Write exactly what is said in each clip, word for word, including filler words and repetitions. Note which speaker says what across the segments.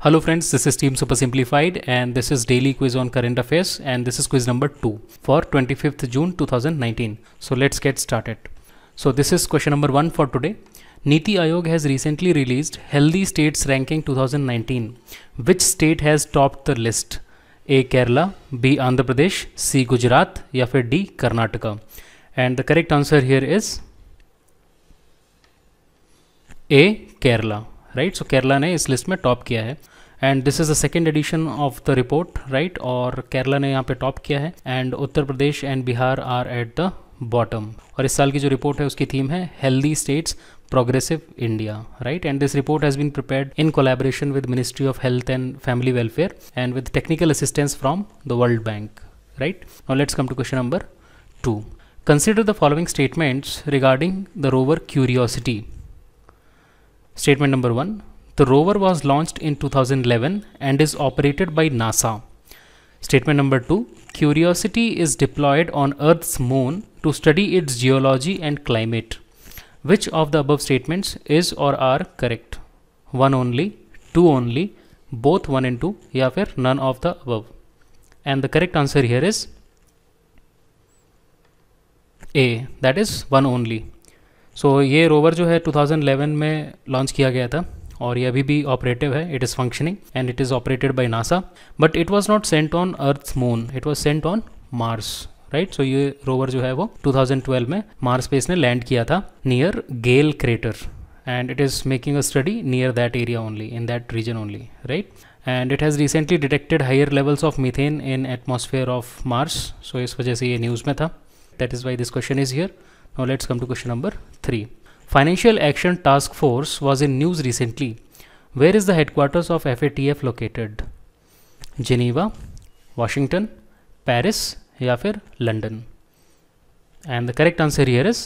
Speaker 1: Hello friends, this is Team SuperSimplified and this is daily quiz on current affairs and this is quiz number two for twenty-fifth June two thousand nineteen. So let's get started. So this is question number one for today. Niti Aayog has recently released Healthy States Ranking twenty nineteen. Which state has topped the list? A. Kerala, B. Andhra Pradesh, C. Gujarat या फिर D. Karnataka. And the correct answer here is A. Kerala. Right so Kerala ने इस list में top किया है and this is the second edition of the report right और केरला ने यहाँ पे टॉप किया है and Uttar Pradesh and Bihar are at the bottom. और इस साल की जो रिपोर्ट है उसकी थीम है healthy states progressive India right and this report has been prepared in collaboration with ministry of health and family welfare and with technical assistance from the world bank right. Now let's come to question number two. Consider the following statements regarding the rover curiosity. Statement number one. The rover was launched in two thousand eleven and is operated by NASA. Statement number two. Curiosity is deployed on Earth's moon to study its geology and climate. Which of the above statements is or are correct? One only, two only, both one and two, या फिर none of the above. And the correct answer here is A. That is one only. So so, ये rover जो है two thousand eleven में launch किया गया था और ये अभी भी ऑपरेटिव है. It is functioning and it is operated by NASA but it was not sent on earth's moon, it was sent on Mars right. So ये रोवर जो है वो टू थाउजेंड ट्वेल्व में मार्स पे इसने लैंड किया था near Gale crater and it is making a study near that area only in that region only right. And it has recently detected higher levels of methane in atmosphere of Mars. So इस वजह से ये news में था. That is why this question is here. Now let's come to question number three. Financial Action Task Force was in news recently. Where is the headquarters of F A T F located? Geneva, Washington, Paris या फिर London? And the correct answer here is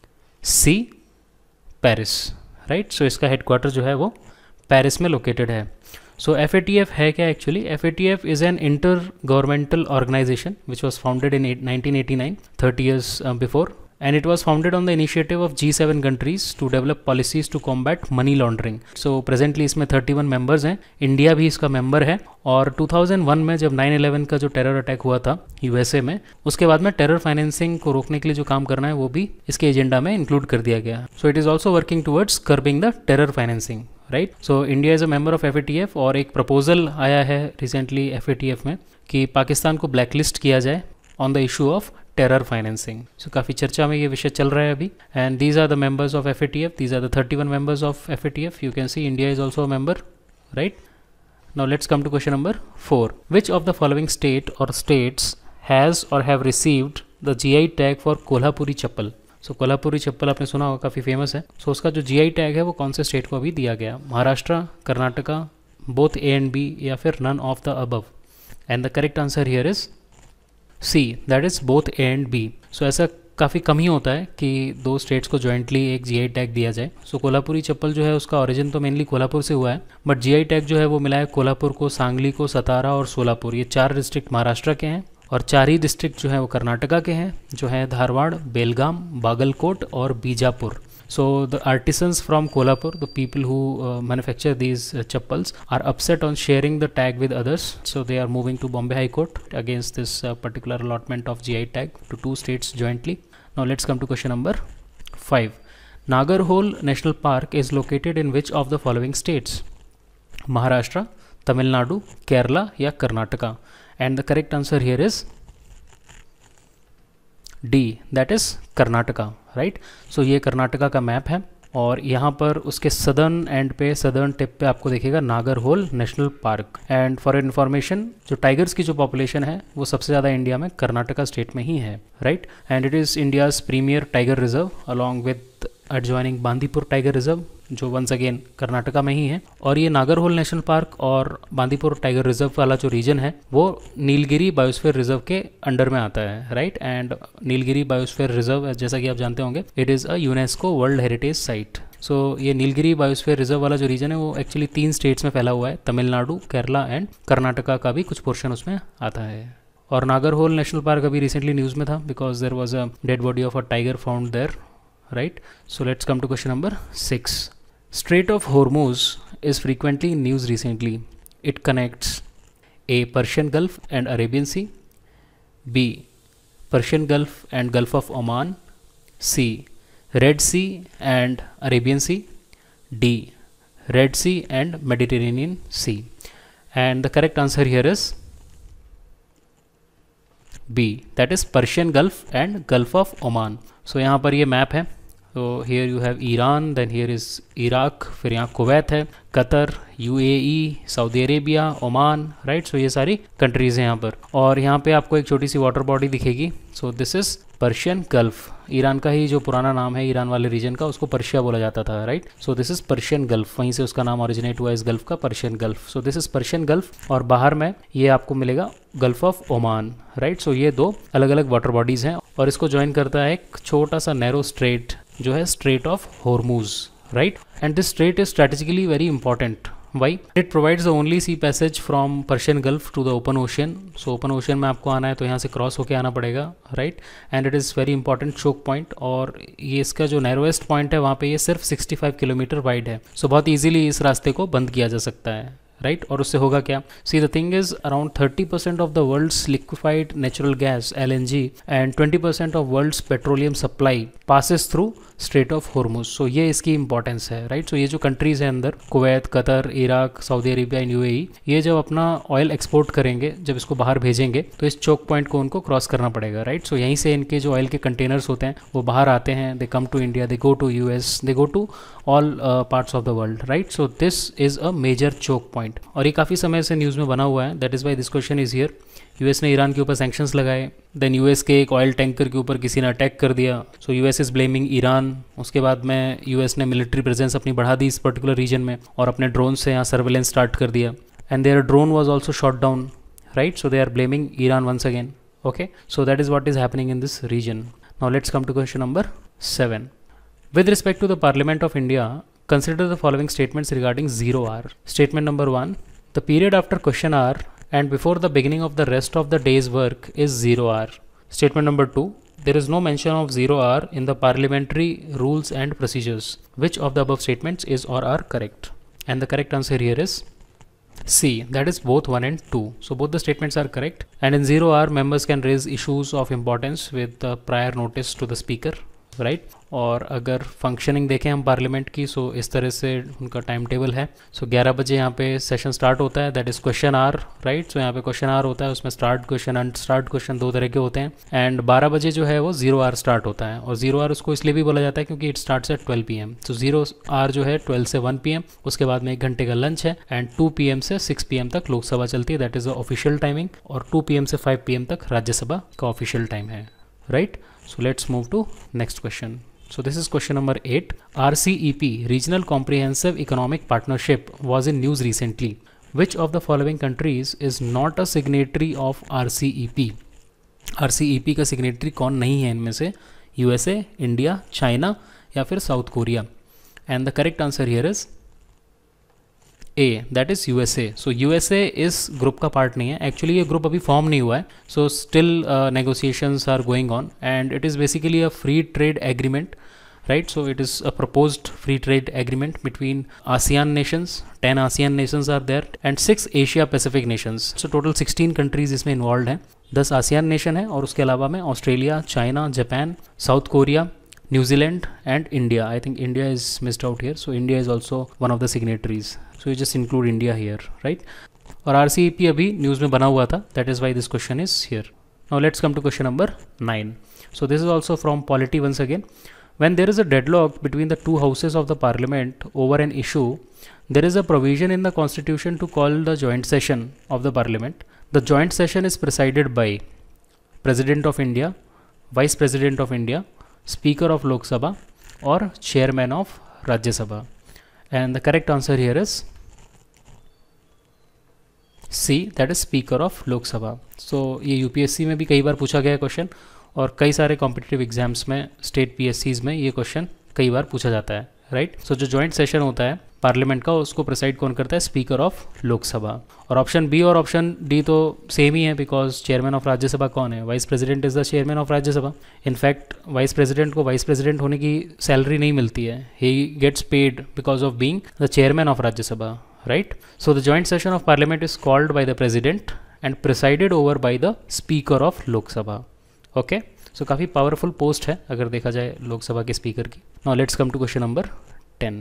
Speaker 1: C. Paris. Right? So इसका headquarter जो है वो Paris में located है. So F A T F है क्या actually? F A T F is an inter-governmental organization which was founded in nineteen eighty-nine, thirty years uh, before. And it was founded on the initiative of G seven countries to develop policies to combat money laundering. So presently इसमें thirty-one members हैं. India भी इसका member है और two thousand one में जब nine eleven का जो टेरर अटैक हुआ था यूएसए में, उसके बाद में टेरर फाइनेंसिंग को रोकने के लिए जो काम करना है वो भी इसके एजेंडा में इंक्लूड कर दिया गया. So it is also working towards curbing the terror financing right. So India is a member of F A T F और एक प्रपोजल आया है recently F A T F में कि पाकिस्तान को ब्लैकलिस्ट किया जाए on the issue of terror financing. So काफ़ी चर्चा में ये विषय चल रहा है अभी. And these are the members of F A T F, these are the thirty one members of F A T F. You can see India is also a member right. Now let's come to question number four. Which of the following state or states has or have received the G I tag for Kolhapuri chappal. So Kolhapuri चप्पल आपने सुना होगा, काफ़ी famous है. सो so, उसका जो जी I tag है वो कौन से स्टेट को अभी दिया गया? Maharashtra, Karnataka, both A and B या फिर none of the above? And the correct answer here is C, that is both A and B. So ऐसा काफ़ी कम ही होता है कि दो स्टेट्स को जॉइंटली एक जीआई टैग दिया जाए. सो so, कोल्हापुरी चप्पल जो है उसका ओरिजिन तो मेनली कोल्हापुर से हुआ है बट जीआई टैग जो है वो मिला है कोल्हापुर को, सांगली को, सतारा और सोलापुर. ये चार डिस्ट्रिक्ट महाराष्ट्र के हैं और चार ही डिस्ट्रिक्ट जो है वो कर्नाटका के हैं जो है धारवाड़, बेलगाम, बागलकोट और Bijapur. So the artisans from Kolhapur, the people who uh, manufacture these uh, chappals, are upset on sharing the tag with others. So they are moving to Bombay High Court against this uh, particular allotment of G I tag to two states jointly. Now let's come to question number five. Nagarhole National Park is located in which of the following states? Maharashtra, Tamil Nadu, Kerala या Karnataka? And the correct answer here is D, that is Karnataka right. So ये कर्नाटका का map है और यहाँ पर उसके southern end पे, southern tip पे आपको देखेगा Nagarhole national park. And for information, जो टाइगर्स की जो पॉपुलेशन है वो सबसे ज़्यादा इंडिया में कर्नाटका स्टेट में ही है right. And it is India's premier tiger reserve along with adjoining Bandipur tiger reserve जो वंस अगेन कर्नाटका में ही है. और ये नागरहोल नेशनल पार्क और बांदीपुर टाइगर रिजर्व वाला जो रीजन है वो नीलगिरी बायोस्फीयर रिजर्व के अंडर में आता है right. And Nilgiri biosphere reserve जैसा कि आप जानते होंगे it is a UNESCO world heritage site. So ये नीलगिरी बायोस्फीयर रिजर्व वाला जो रीजन है वो एक्चुअली तीन स्टेट्स में फैला हुआ है, तमिलनाडु, केरला एंड कर्नाटका का भी कुछ पोर्शन उसमें आता है. और नागरहोल नेशनल पार्क अभी रिसेंटली न्यूज़ में था because there was a dead body of a tiger found there right. So let's come to question number six. Strait of Hormuz is frequently in news recently. it connects A. Persian Gulf and Arabian Sea, B. Persian Gulf and Gulf of Oman, C. Red Sea and Arabian Sea, D. Red Sea and Mediterranean Sea. And the correct answer here is B, that is Persian Gulf and Gulf of Oman. So यहाँ पर ये map है. So here you have Iran, then here is Iraq, फिर यहाँ Kuwait है, Qatar, UAE, Saudi Arabia, Oman, right. So ये सारी countries हैं यहाँ पर. और यहाँ पे आपको एक छोटी सी वाटर बॉडी दिखेगी. So this is Persian Gulf. Iran का ही जो पुराना नाम है ईरान वाले रीजन का, उसको पर्शिया बोला जाता था, right. So this is Persian Gulf, वहीं से उसका नाम ओरिजिनेट हुआ इस गल्फ का, Persian Gulf. So this is Persian Gulf. और बाहर में ये आपको मिलेगा Gulf of Oman, right. So ये दो अलग अलग वाटर बॉडीज़ हैं और इसको ज्वाइन करता है एक छोटा सा नैरो स्ट्रेट जो है strait of Hormuz, right. And this strait is strategically very important. Why? It provides the only sea passage from Persian Gulf to the open ocean. So open ocean में आपको आना है तो यहाँ से क्रॉस होके आना पड़ेगा, right. And it is very important choke point. और ये इसका जो नैरोएस्ट पॉइंट है वहाँ पे ये सिर्फ पैंसठ किलोमीटर वाइड है. सो so, बहुत इजीली इस रास्ते को बंद किया जा सकता है, राइट. और उससे होगा क्या? See the thing is around thirty percent of the world's liquefied natural gas L N G and twenty percent of world's petroleum supply passes through strait of Hormuz. So ये इसकी इंपॉर्टेंस है, right. So ये जो countries हैं अंदर, Kuwait, Qatar, Iraq, Saudi Arabia and UAE, ये जब अपना ऑयल एक्सपोर्ट करेंगे, जब इसको बाहर भेजेंगे तो इस चोक पॉइंट को उनको क्रॉस करना पड़ेगा, राइट. सो यहीं से इनके जो ऑयल के कंटेनर्स होते हैं वो बाहर आते हैं. They come to India, they go to US, they go to all parts of the world, right. So this is a major choke point. और ये काफ़ी समय से न्यूज़ में बना हुआ है. That is why this question is here. US ने ईरान के ऊपर सैंक्शंस लगाए. देन यूएस के एक ऑयल टैंकर के ऊपर किसी ने अटैक कर दिया. So US is blaming Iran. उसके बाद में यूएस ने मिलिट्री प्रेजेंस अपनी बढ़ा दी इस पर्टिकुलर रीजन में और अपने ड्रोन से यहाँ सर्वेलेंस स्टार्ट कर दिया. And their drone was also shot down, right. So they are blaming Iran once again. Okay, so that is what is happening in this region. Now let's come to question number seven. With respect to the parliament of India, consider the following statements regarding zero hour. Statement number one, the period after question hour and before the beginning of the rest of the day's work is zero hour. Statement number two, there is no mention of zero hour in the parliamentary rules and procedures. Which of the above statements is or are correct? And the correct answer here is C, that is both one and two. So both the statements are correct. And in zero hour, members can raise issues of importance with the prior notice to the speaker, right. और अगर functioning देखें हम parliament की, सो इस तरह से उनका time table है. सो ग्यारह बजे यहाँ पे सेशन स्टार्ट होता है, that is question hour, right. So यहाँ पे क्वेश्चन आवर होता है, उसमें start question and start question दो तरह के होते हैं. एंड बारह बजे जो है वो जीरो आवर स्टार्ट होता है. और जीरो आवर उसको इसलिए भी बोला जाता है क्योंकि it starts at twelve PM so. Zero hour आवर जो है ट्वेल्व से वन पी एम, उसके बाद में एक घंटे का लंच है. एंड टू पी एम से सिक्स पी एम तक लोकसभा चलती है, that is the official timing. और टू पी एम से फाइव पी एम तक राज्यसभा का ऑफिशियल टाइम है, right. So let's move to next question. So this is question number eight. R C E P, Regional Comprehensive Economic Partnership, was in news recently. Which of the following countries is not a signatory of R C E P? R C E P का signatory कौन नहीं है इनमें से? U S A, India, China या फिर South Korea? And the correct answer here is A, that is U S A. So U S A इस group का पार्ट नहीं है. एक्चुअली ये ग्रुप अभी फॉर्म नहीं हुआ है. So still negotiations are going on and it is basically a free trade agreement, right. So it is a proposed free trade agreement between ASEAN nations. ten ASEAN nations are there and six Asia Pacific nations. So total sixteen countries इसमें involved हैं. दस ASEAN nation है और उसके अलावा में Australia, China, Japan, South Korea, New Zealand and India. I think India is missed out here. So India is also one of the signatories. So you just include India here, right. और R C E P अभी news में बना हुआ था, that is why this question is here. Now let's come to question number nine. So this is also from polity once again. When there is a deadlock between the two houses of the parliament over an issue, there is a provision in the constitution to call the joint session of the parliament. The joint session is presided by President of India, Vice President of India, Speaker of Lok Sabha or Chairman of Rajya Sabha. And the correct answer here is C, that is Speaker of Lok Sabha. So ये U P S C में भी कई बार पूछा गया question और कई सारे competitive exams में, स्टेट पी एस सीज़ में ये क्वेश्चन कई बार पूछा जाता है, राइट. सो जो जॉइंट सेशन होता है पार्लियामेंट का, उसको प्रिसाइड कौन करता है? Speaker of Lok Sabha. और ऑप्शन बी और ऑप्शन डी तो सेम ही है बिकॉज चेयरमैन ऑफ राज्यसभा कौन है? Vice president is the chairman of Rajya Sabha. In fact vice president को वाइस प्रेसिडेंट होने की सैलरी नहीं मिलती है. He gets paid because of being the chairman of Rajya Sabha, right? So the joint session of parliament is called by the president and presided over by the speaker of Lok Sabha. Okay, so काफ़ी powerful post है अगर देखा जाए लोक सभा के speaker की. Now let's come to question number ten.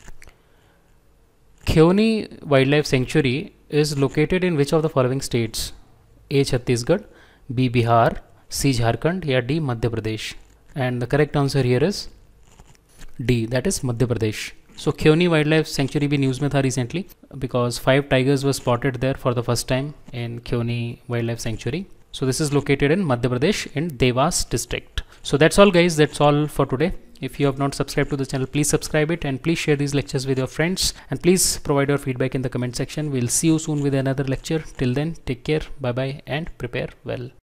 Speaker 1: Khioni Wildlife Sanctuary is located in which of the following states? A. Chhattisgarh, B. Bihar, C. Jharkhand या D. Madhya Pradesh. And the correct answer here is D, that is Madhya Pradesh. So Khioni Wildlife Sanctuary भी news में था recently because five tigers were spotted there for the first time in Khioni Wildlife Sanctuary. So this is located in Madhya Pradesh in Devas district. So that's all guys, that's all for today. If you have not subscribed to the channel, please subscribe it and please share these lectures with your friends and please provide your feedback in the comment section. We'll see you soon with another lecture. Till then, take care, bye bye and prepare well.